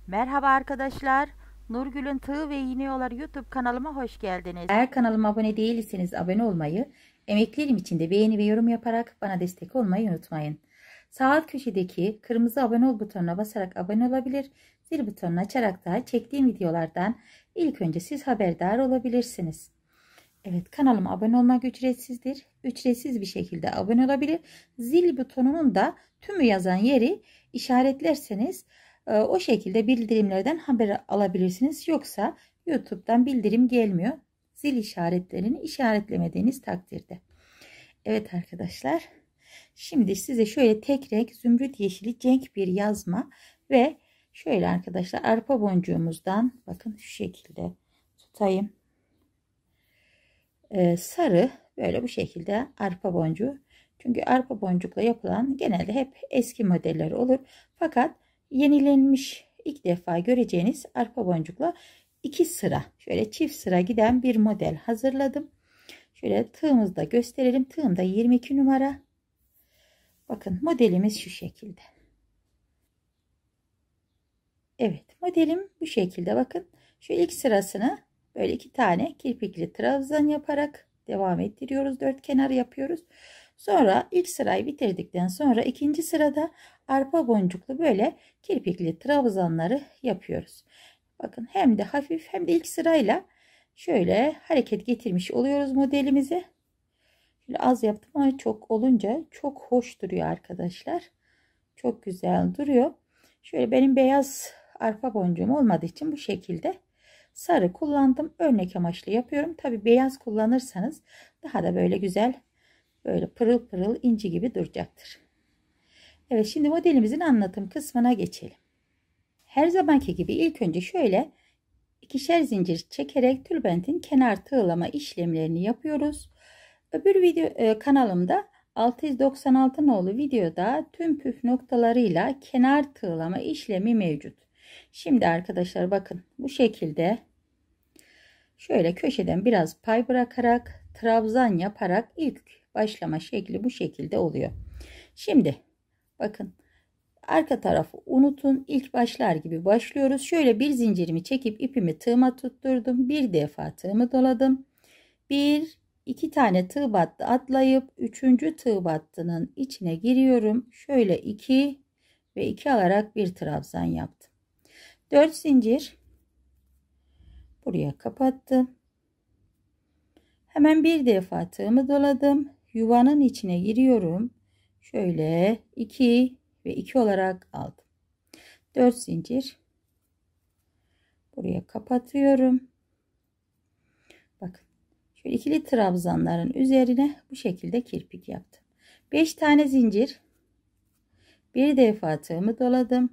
Merhaba arkadaşlar. Nurgül'ün Tığ ve İğne Yolları YouTube kanalıma hoş geldiniz. Eğer kanalıma abone değilseniz abone olmayı, emeklerim için de beğeni ve yorum yaparak bana destek olmayı unutmayın. Sağ alt köşedeki kırmızı abone ol butonuna basarak abone olabilir, zil butonunu açarak da çektiğim videolardan ilk önce siz haberdar olabilirsiniz. Evet, kanalıma abone olmak ücretsizdir. Ücretsiz bir şekilde abone olabilir. Zil butonunun da tümü yazan yeri işaretlerseniz o şekilde bildirimlerden haber alabilirsiniz. Yoksa YouTube'dan bildirim gelmiyor. Zil işaretlerini işaretlemediğiniz takdirde. Evet arkadaşlar. Şimdi size şöyle tek renk zümrüt yeşili cenk bir yazma ve şöyle arkadaşlar arpa boncuğumuzdan bakın şu şekilde tutayım. Sarı böyle bu şekilde arpa boncuğu. Çünkü arpa boncukla yapılan genelde hep eski modeller olur. Fakat yenilenmiş ilk defa göreceğiniz arpa boncukla iki sıra şöyle çift sıra giden bir model hazırladım. Şöyle tığımızı da gösterelim. Tığım da 22 numara. Bakın modelimiz şu şekilde. Evet, modelim bu şekilde. Bakın şu ilk sırasını böyle iki tane kirpikli trabzan yaparak devam ettiriyoruz. Dört kenar yapıyoruz. Sonra ilk sırayı bitirdikten sonra ikinci sırada arpa boncuklu böyle kirpikli trabzanları yapıyoruz. Bakın hem de hafif hem de ilk sırayla şöyle hareket getirmiş oluyoruz modelimize. Şöyle az yaptım ama çok olunca çok hoş duruyor arkadaşlar. Çok güzel duruyor. Şöyle benim beyaz arpa boncuğum olmadığı için bu şekilde sarı kullandım. Örnek amaçlı yapıyorum. Tabi beyaz kullanırsanız daha da böyle güzel, böyle pırıl pırıl inci gibi duracaktır. Evet, şimdi modelimizin anlatım kısmına geçelim. Her zamanki gibi ilk önce şöyle ikişer zincir çekerek tülbentin kenar tığlama işlemlerini yapıyoruz. Öbür video kanalımda 696 nolu videoda tüm püf noktalarıyla kenar tığlama işlemi mevcut. Şimdi arkadaşlar bakın bu şekilde şöyle köşeden biraz pay bırakarak trabzan yaparak ilk başlama şekli bu şekilde oluyor. Şimdi bakın arka tarafı unutun, ilk başlar gibi başlıyoruz. Şöyle bir zincirimi çekip ipimi tığıma tutturdum. Bir defa tığımı doladım. İki tane tığ battı atlayıp üçüncü tığ battının içine giriyorum. Şöyle 2 ve 2 alarak bir trabzan yaptım. 4 zincir buraya kapattım. Hemen bir defa tığımı doladım. Yuvanın içine giriyorum. Şöyle 2 ve 2 olarak aldım. 4 zincir buraya kapatıyorum. Bakın şöyle ikili trabzanların üzerine bu şekilde kirpik yaptım. 5 tane zincir bir defa tığımı doladım.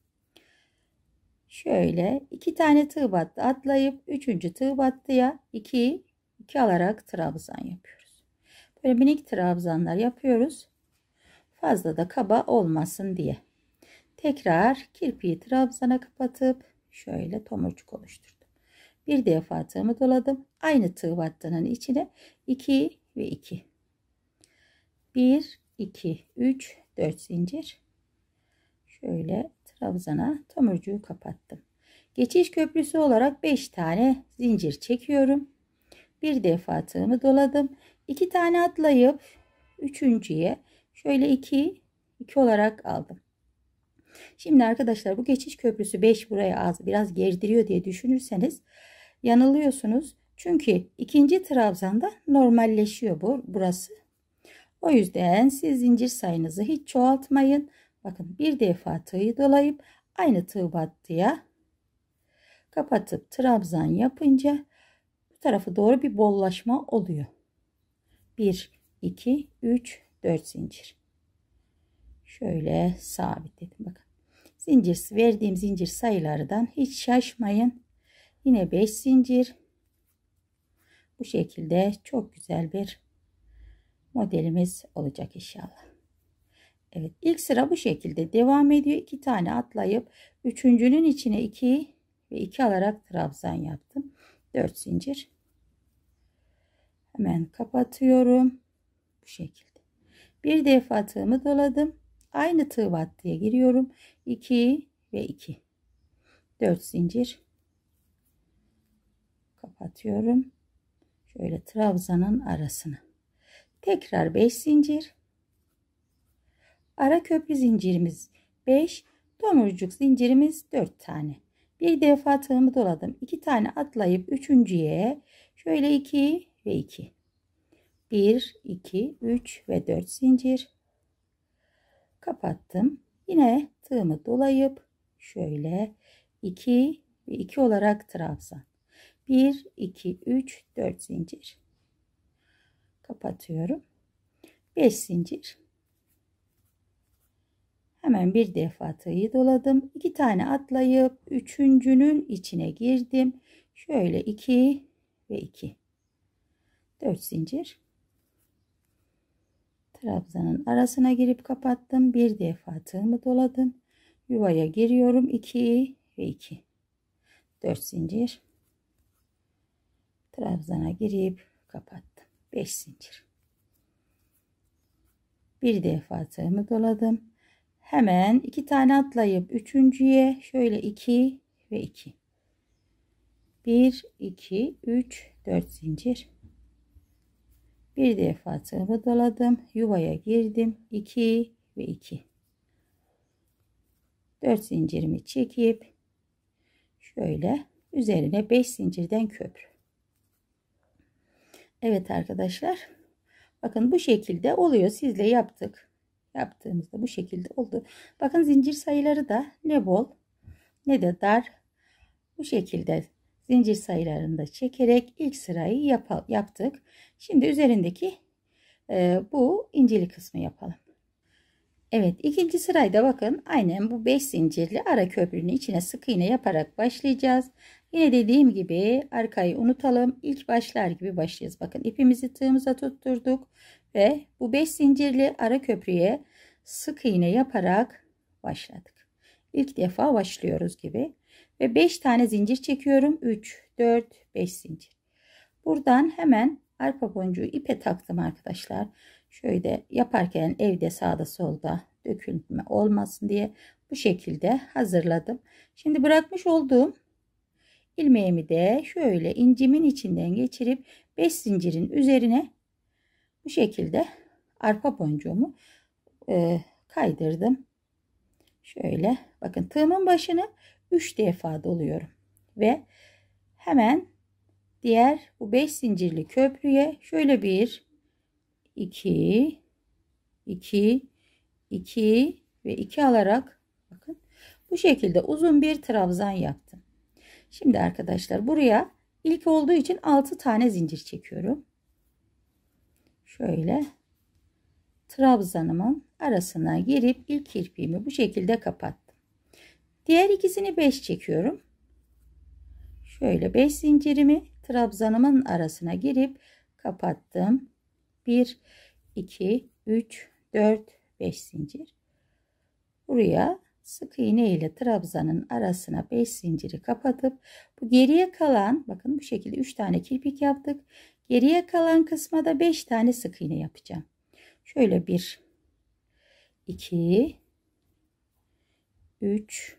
Şöyle 2 tane tığ battı atlayıp 3. tığ battıya 2 alarak trabzan yapıyoruz. Böyle minik trabzanlar yapıyoruz. Fazla da kaba olmasın diye. Tekrar kirpiği trabzana kapatıp şöyle tomurcuk oluşturdum. Bir defa tığımı doladım. Aynı tığ battının içine 2 ve 2. 1, 2, 3, 4 zincir. Şöyle trabzana tomurcuğu kapattım. Geçiş köprüsü olarak 5 tane zincir çekiyorum. Bir defa tığımı doladım. 2 tane atlayıp üçüncüye şöyle 2 olarak aldım. Şimdi arkadaşlar bu geçiş köprüsü 5 buraya az biraz gerdiriyor diye düşünürseniz yanılıyorsunuz. Çünkü ikinci trabzanda normalleşiyor burası. O yüzden siz zincir sayınızı hiç çoğaltmayın. Bakın bir defa tığı dolayıp aynı tığ battıya kapatıp trabzan yapınca bu tarafa doğru bir bollaşma oluyor. 1, 2, 3, 4 zincir. Şöyle sabitledim. Bakın. Verdiğim zincir sayılardan hiç şaşmayın. Yine 5 zincir. Bu şekilde çok güzel bir modelimiz olacak inşallah. Evet, ilk sıra bu şekilde devam ediyor. 2 tane atlayıp üçüncünün içine 2 ve 2 alarak trabzan yaptım. 4 zincir. Hemen kapatıyorum. Bu şekilde. Bir defa tığımı doladım. Aynı tığ battıya giriyorum. 2 ve 2. 4 zincir kapatıyorum. Şöyle trabzanın arasına. Tekrar 5 zincir. Ara köprü zincirimiz 5. Tomurcuk zincirimiz 4 tane. Bir defa tığımı doladım. 2 tane atlayıp üçüncüye şöyle 2 ve 2. 1, 2, 3 ve 4 zincir. Kapattım. Yine tığımı dolayıp şöyle 2 ve 2 olarak trabzan. 1, 2, 3, 4 zincir. Kapatıyorum. 5 zincir. Hemen bir defa tığı doladım. 2 tane atlayıp üçüncünün içine girdim. Şöyle 2 ve 2. 4 zincir. Trabzanın arasına girip kapattım. Bir defa tığımı doladım. Yuvaya giriyorum. 2 ve 2. 4 zincir. Trabzana girip kapattım. 5 zincir. Bir defa tığımı doladım. Hemen 2 tane atlayıp üçüncüye şöyle 2 ve 2. 1, 2, 3, 4 zincir. Bir defa tığımı doladım. Yuvaya girdim. 2 ve 2. 4 zincirimi çekip şöyle üzerine 5 zincirden köprü. Evet arkadaşlar. Bakın bu şekilde oluyor. Sizle yaptık. Yaptığımızda bu şekilde oldu. Bakın zincir sayıları da ne bol ne de dar. Bu şekilde zincir sayılarını da çekerek ilk sırayı yaptık. Şimdi üzerindeki bu incili kısmı yapalım. Evet, ikinci sırayda bakın aynen bu 5 zincirli ara köprünün içine sık iğne yaparak başlayacağız. Yine dediğim gibi arkayı unutalım. İlk başlar gibi başlayacağız. Bakın ipimizi tığımıza tutturduk ve bu 5 zincirli ara köprüye sık iğne yaparak başladık. İlk defa başlıyoruz gibi ve 5 tane zincir çekiyorum. 3, 4, 5 zincir. Buradan hemen arpa boncuğu ipe taktım arkadaşlar. Şöyle yaparken evde sağda solda dökülme olmasın diye bu şekilde hazırladım. Şimdi bırakmış olduğum ilmeğimi de şöyle incimin içinden geçirip 5 zincirin üzerine bu şekilde arpa boncuğumu kaydırdım. Şöyle bakın tığımın başını 3 defa doluyorum ve hemen diğer bu 5 zincirli köprüye şöyle 1, 2, 2, 2 ve 2 alarak bakın bu şekilde uzun bir trabzan yaptım. Şimdi arkadaşlar buraya ilk olduğu için 6 tane zincir çekiyorum. Şöyle trabzanımın arasına girip ilk kirpiğimi bu şekilde kapattım. Diğer ikisini 5 çekiyorum. Şöyle 5 zincirimi trabzanımın arasına girip kapattım. 1, 2, 3, 4, 5 zincir. Buraya sık iğne ile trabzanın arasına 5 zinciri kapatıp bu geriye kalan bakın bu şekilde 3 tane kirpik yaptık. Geriye kalan kısma da 5 tane sık iğne yapacağım. Şöyle 1, 2, 3,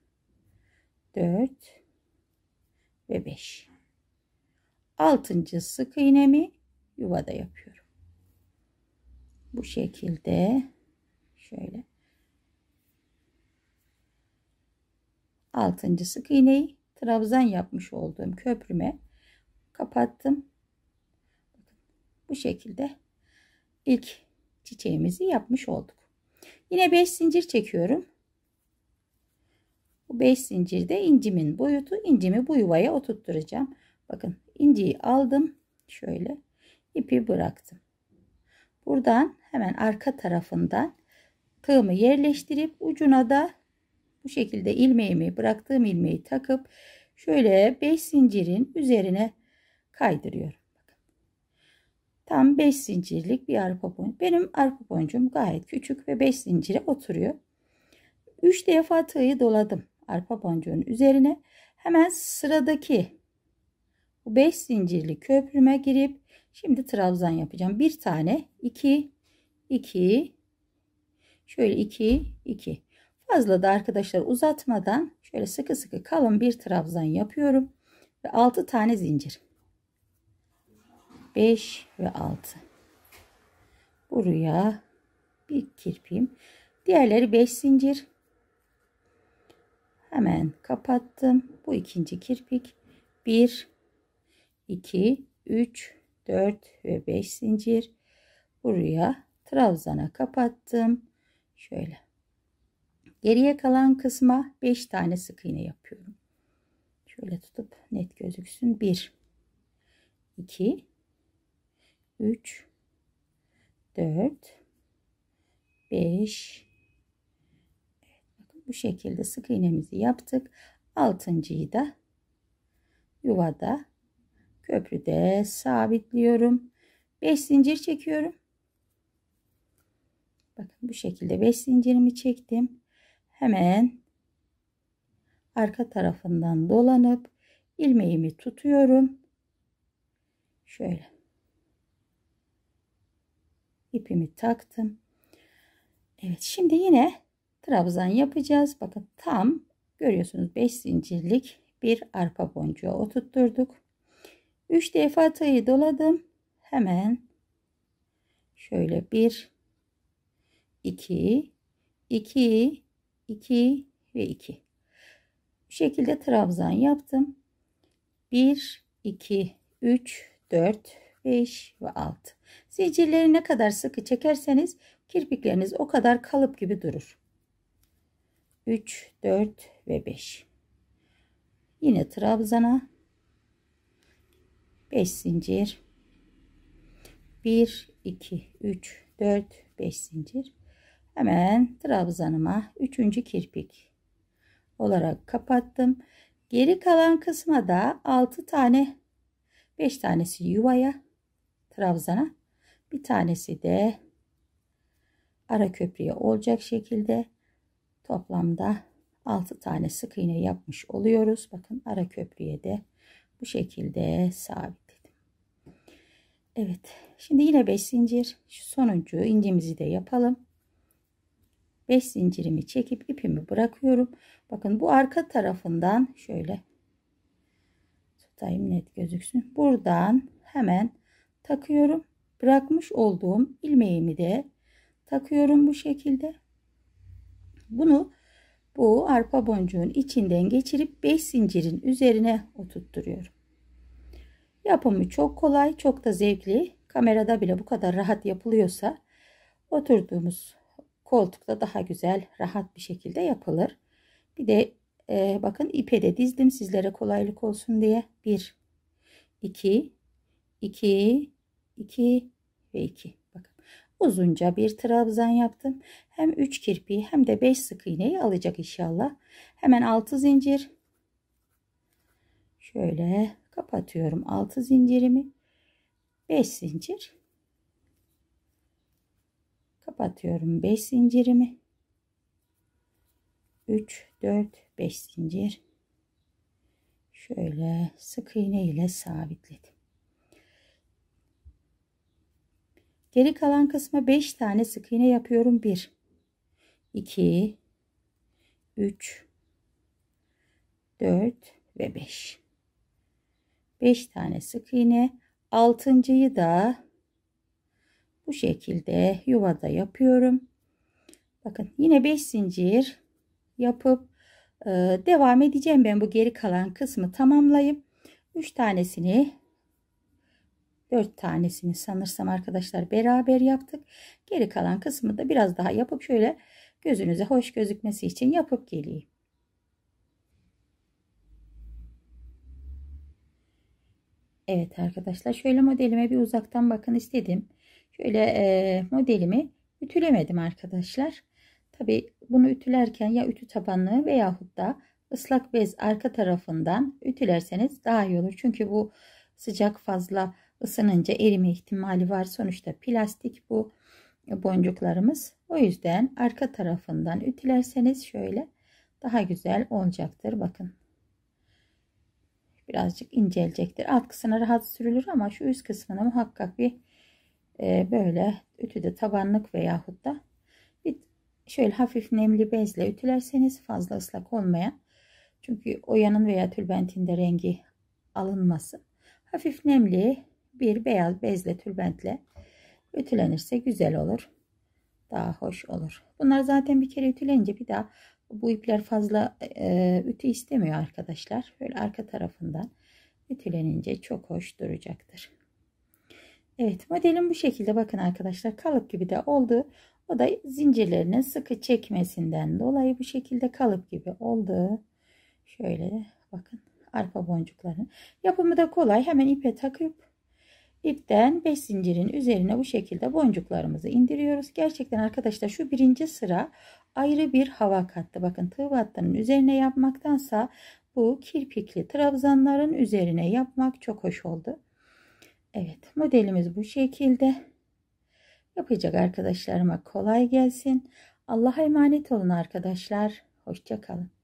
4 ve 5. 6. sık iğnemi yuvada yapıyorum. Bu şekilde şöyle 6. sık iğneyi trabzan yapmış olduğum köprüme kapattım. Bu şekilde ilk çiçeğimizi yapmış olduk. Yine 5 zincir çekiyorum. Bu 5 zincirde incimin boyutu, incimi bu yuvaya oturtturacağım. Bakın inciyi aldım. Şöyle ipi bıraktım. Buradan hemen arka tarafından tığımı yerleştirip ucuna da bu şekilde ilmeğimi bıraktığım ilmeği takıp şöyle 5 zincirin üzerine kaydırıyorum. Bakın. Tam 5 zincirlik bir arpa boncuğu. Benim arpa boncuğum gayet küçük ve 5 zincire oturuyor. 3 defa tığı doladım arpa boncuğun üzerine. Hemen sıradaki bu 5 zincirli köprüme girip şimdi trabzan yapacağım. Bir tane 2 2 şöyle 2 2. Fazla da arkadaşlar uzatmadan şöyle sıkı sıkı kalın bir trabzan yapıyorum. Ve 6 tane zincir. 5 ve 6. Buraya bir kirpiğim. Diğerleri 5 zincir. Hemen kapattım. Bu ikinci kirpik. 1, 2, 3, 4 ve 5 zincir. Buraya trabzana kapattım. Şöyle. Geriye kalan kısma 5 tane sık iğne yapıyorum. Şöyle tutup net gözüksün. 1, 2, 3, 4, 5. Bakın bu şekilde sık iğnemizi yaptık. Altıncıyı da yuvada, köprüde sabitliyorum. 5 zincir çekiyorum. Bakın bu şekilde 5 zincirimi çektim. Hemen arka tarafından dolanıp ilmeğimi tutuyorum. Şöyle ipimi taktım. Evet, şimdi yine trabzan yapacağız. Bakın tam görüyorsunuz 5 zincirlik bir arpa boncuğu oturtturduk. 3 defa tığ'ı doladım. Hemen şöyle 1, 2, 2, 2 ve 2. Bu şekilde trabzan yaptım. 1, 2, 3, 4, 5 ve 6. Zincirleri ne kadar sıkı çekerseniz kirpikleriniz o kadar kalıp gibi durur. 3, 4 ve 5. Yine trabzana 5 zincir. 1, 2, 3, 4, 5 zincir. Hemen trabzanıma 3. kirpik olarak kapattım. Geri kalan kısma da 6 tane, 5 tanesi yuvaya, trabzana, bir tanesi de ara köprüye olacak şekilde toplamda 6 tane sık iğne yapmış oluyoruz. Bakın ara köprüye de bu şekilde sabitledim. Evet, şimdi yine 5 zincir, şu sonuncu incimizi de yapalım. 5 zincirimi çekip ipimi bırakıyorum. Bakın bu arka tarafından şöyle tutayım net gözüksün. Buradan hemen takıyorum. Bırakmış olduğum ilmeğimi de takıyorum bu şekilde. Bunu bu arpa boncuğun içinden geçirip 5 zincirin üzerine oturtturuyorum. Yapımı çok kolay, çok da zevkli. Kamerada bile bu kadar rahat yapılıyorsa oturduğumuz koltukta daha güzel, rahat bir şekilde yapılır. Bir de bakın ipe de dizdim sizlere kolaylık olsun diye. 1, 2, 2, 2 ve 2. Bakın uzunca bir trabzan yaptım. Hem 3 kirpiği hem de 5 sık iğneyi alacak inşallah. Hemen 6 zincir. Şöyle kapatıyorum 6 zincirimi. 5 zincir. Kapatıyorum 5 zincirimi. 3, 4, 5 zincir. Şöyle sık iğne ile sabitledim. Geri kalan kısma 5 tane sık iğne yapıyorum. 1, 2, 3, 4 ve 5. 5 tane sık iğne. Altıncıyı da bu şekilde yuvada yapıyorum. Bakın yine 5 zincir yapıp devam edeceğim. Ben bu geri kalan kısmı tamamlayayım. 3 tanesini, 4 tanesini sanırsam arkadaşlar beraber yaptık. Geri kalan kısmı da biraz daha yapıp şöyle gözünüze hoş gözükmesi için yapıp geleyim. Evet arkadaşlar, şöyle modelime bir uzaktan bakın istedim. Şöyle modelimi ütülemedim arkadaşlar. Tabi bunu ütülerken ya ütü tabanlığı veyahut da ıslak bez arka tarafından ütülerseniz daha iyi olur. Çünkü bu sıcak fazla ısınınca erime ihtimali var. Sonuçta plastik bu boncuklarımız. O yüzden arka tarafından ütülerseniz şöyle daha güzel olacaktır. Bakın. Birazcık incelecektir. Alt kısmına rahat sürülür ama şu üst kısmına muhakkak bir böyle ütüde tabanlık veyahut da bir şöyle hafif nemli bezle ütülerseniz fazla ıslak olmayan. Çünkü oyanın veya tülbentin de rengi alınmasın. Hafif nemli bir beyaz bezle tülbentle ütülenirse güzel olur. Daha hoş olur. Bunlar zaten bir kere ütülenince bir daha bu ipler fazla ütü istemiyor arkadaşlar. Böyle arka tarafından ütülenince çok hoş duracaktır. Evet, modelim bu şekilde. Bakın arkadaşlar, kalıp gibi de oldu. O da zincirlerinin sıkı çekmesinden dolayı bu şekilde kalıp gibi oldu. Şöyle bakın, arpa boncukları. Yapımı da kolay. Hemen ipe takıp ipten 5 zincirin üzerine bu şekilde boncuklarımızı indiriyoruz. Gerçekten arkadaşlar şu birinci sıra ayrı bir hava kattı. Bakın, tığ battının üzerine yapmaktansa bu kirpikli trabzanların üzerine yapmak çok hoş oldu. Evet, modelimiz bu şekilde. Yapacak arkadaşlarıma kolay gelsin. Allah'a emanet olun arkadaşlar. Hoşça kalın.